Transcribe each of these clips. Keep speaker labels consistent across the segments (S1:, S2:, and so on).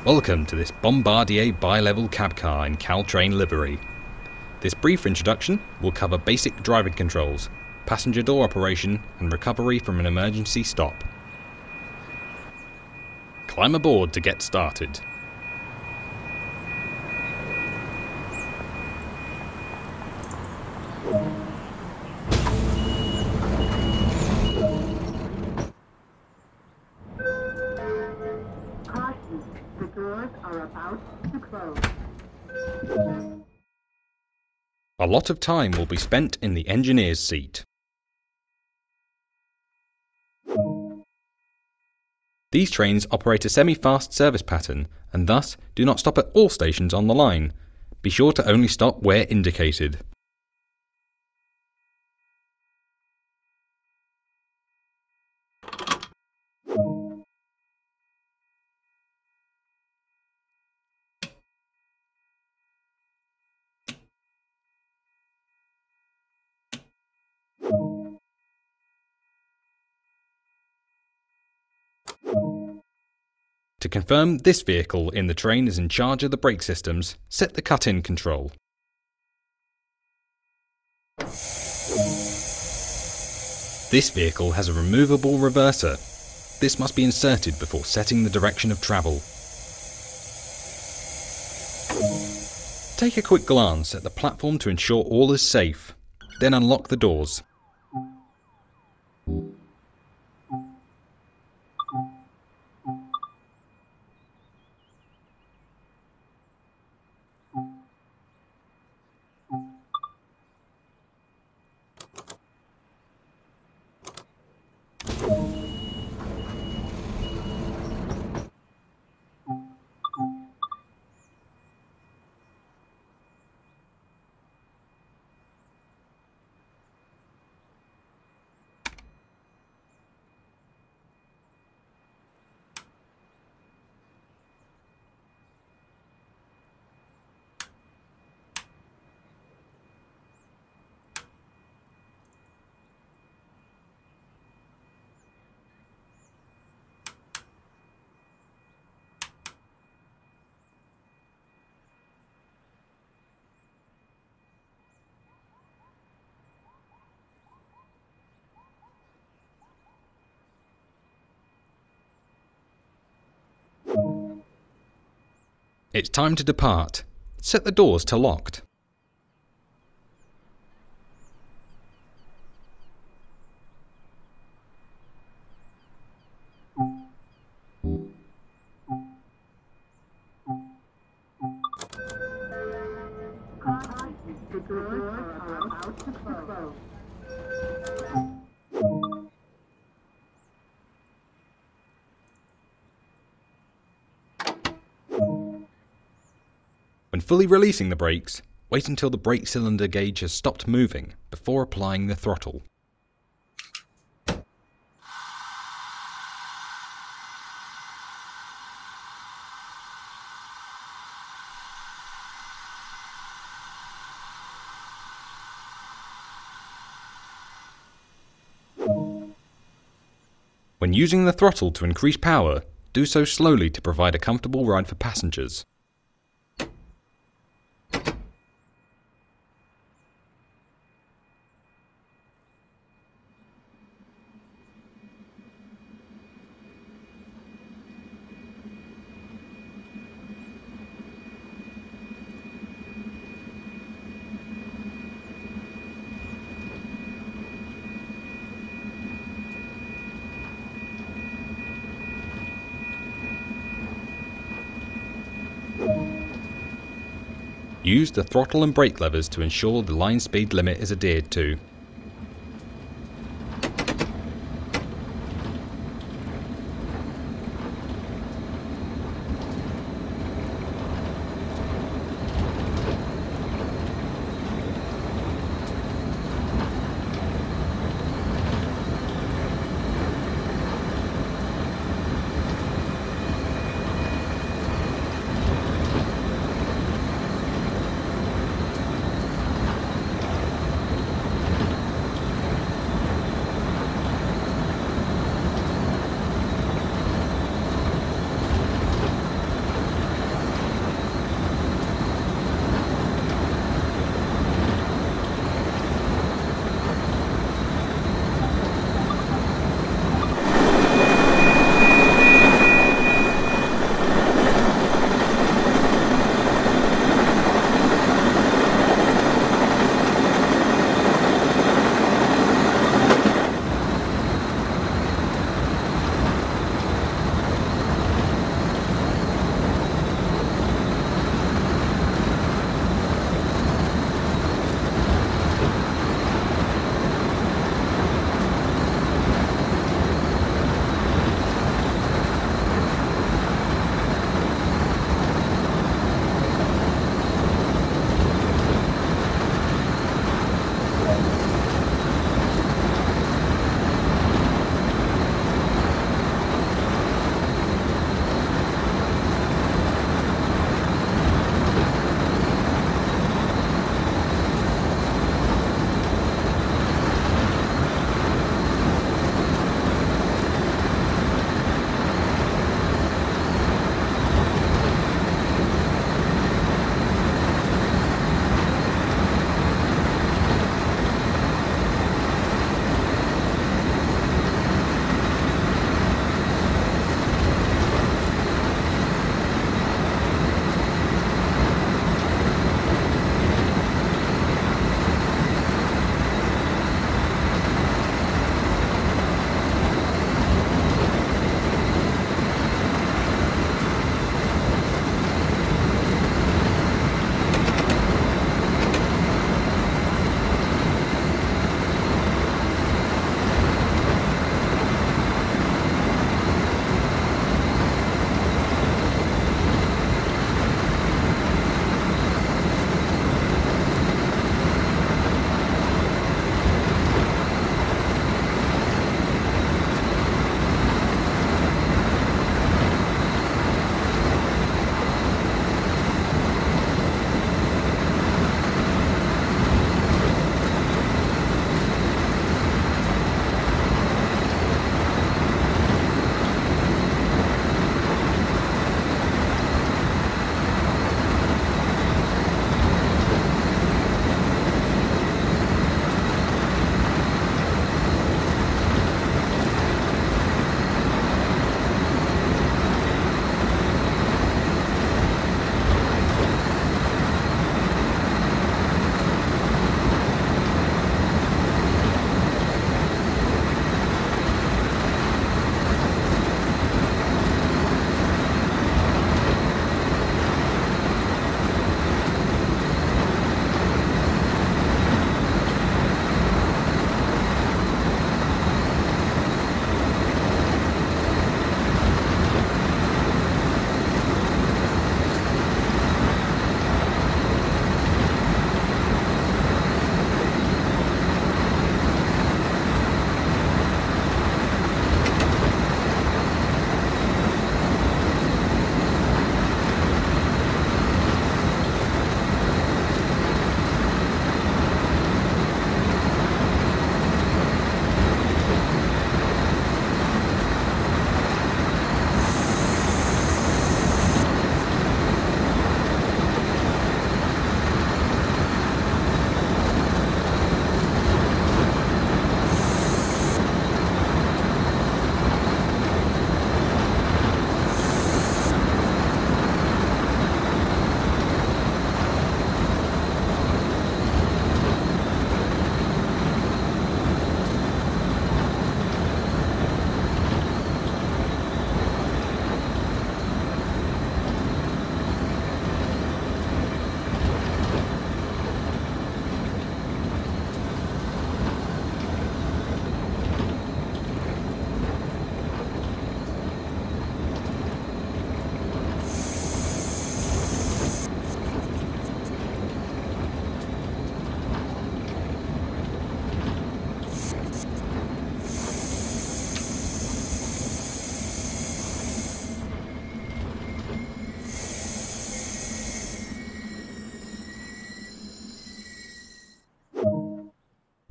S1: Welcome to this Bombardier bi-level cab car in Caltrain livery. This brief introduction will cover basic driving controls, passenger door operation and recovery from an emergency stop. Climb aboard to get started.
S2: The doors are about to close.
S1: A lot of time will be spent in the engineer's seat. These trains operate a semi-fast service pattern and thus do not stop at all stations on the line. Be sure to only stop where indicated. To confirm this vehicle in the train is in charge of the brake systems, set the cut-in control. This vehicle has a removable reverser. This must be inserted before setting the direction of travel. Take a quick glance at the platform to ensure all is safe, then unlock the doors. It's time to depart. Set the doors to locked.
S2: The doors are about to close.
S1: When fully releasing the brakes, wait until the brake cylinder gauge has stopped moving before applying the throttle. When using the throttle to increase power, do so slowly to provide a comfortable ride for passengers. Use the throttle and brake levers to ensure the line speed limit is adhered to.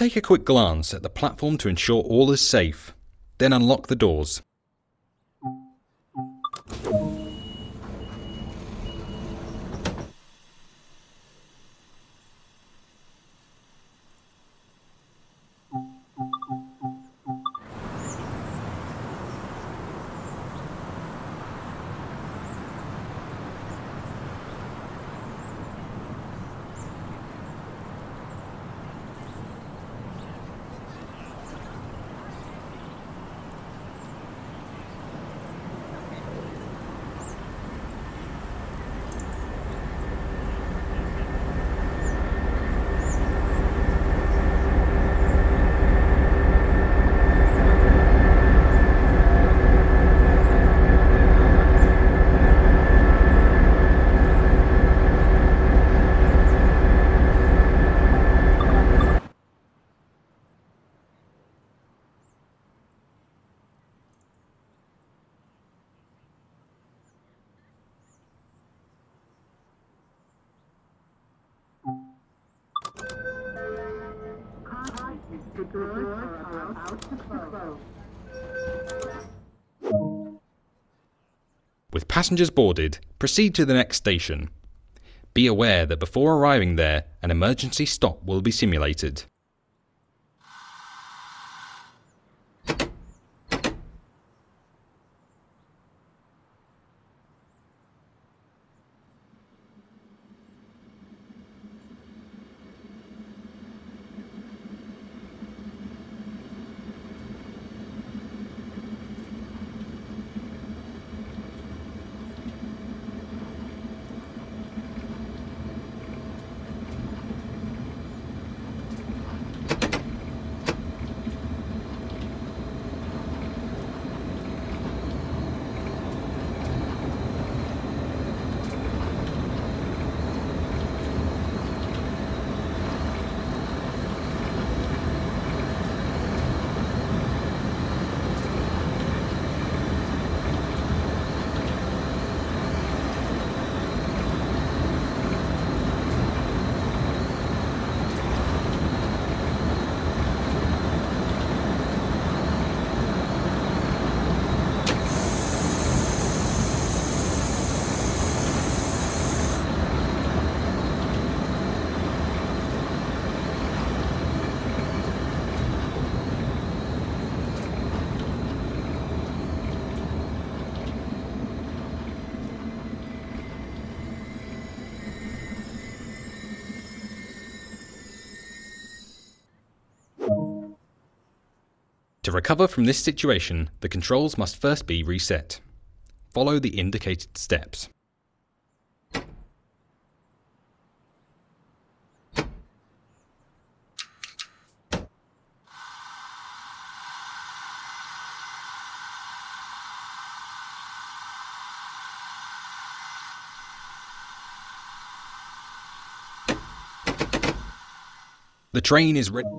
S1: take a quick glance at the platform to ensure all is safe, then unlock the doors.
S2: The doors are about to close.
S1: With passengers boarded, proceed to the next station. Be aware that before arriving there, an emergency stop will be simulated. To recover from this situation, the controls must first be reset. Follow the indicated steps. The train is ready.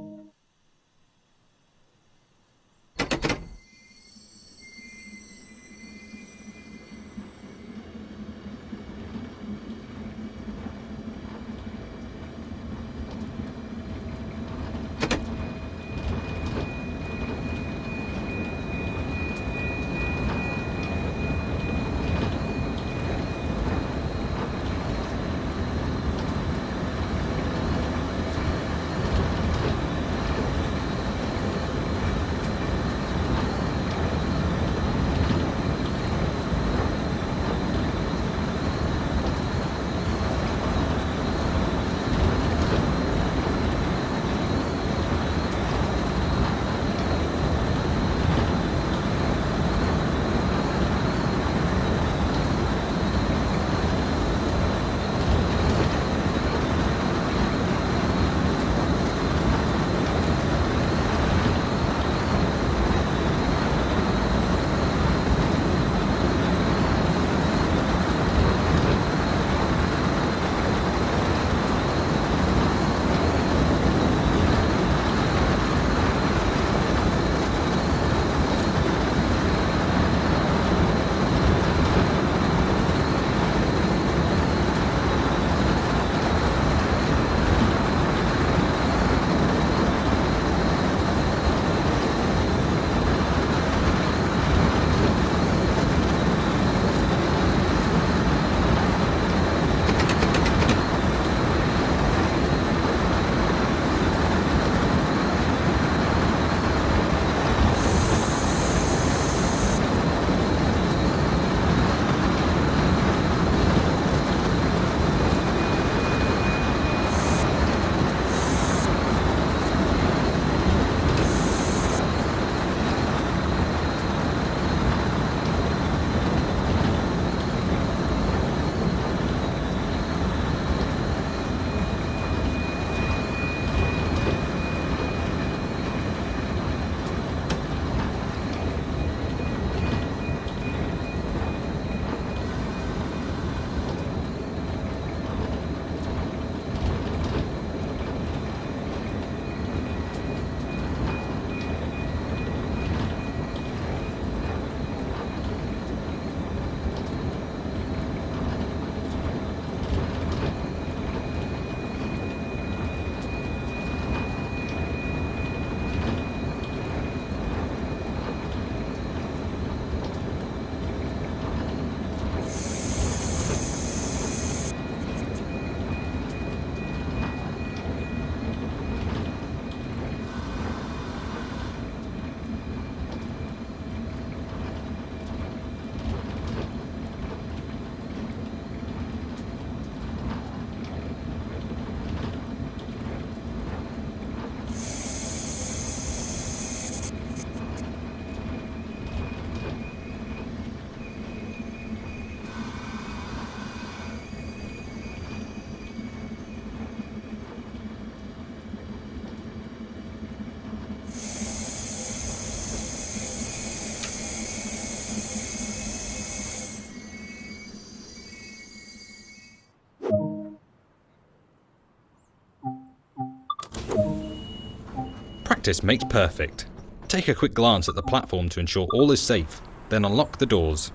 S1: Practice makes perfect. Take a quick glance at the platform to ensure all is safe, then unlock the doors.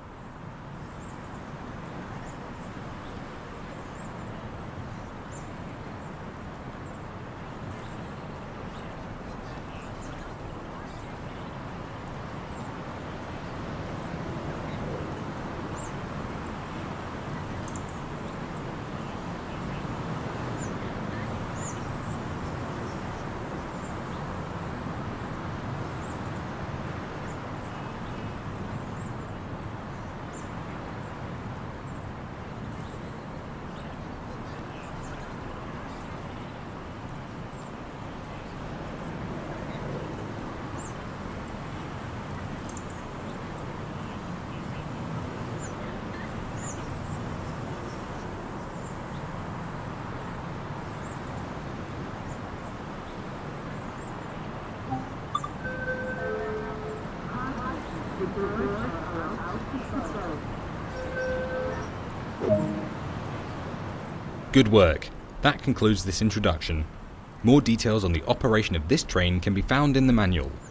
S2: The doors are about to close.
S1: Good work. That concludes this introduction. More details on the operation of this train can be found in the manual.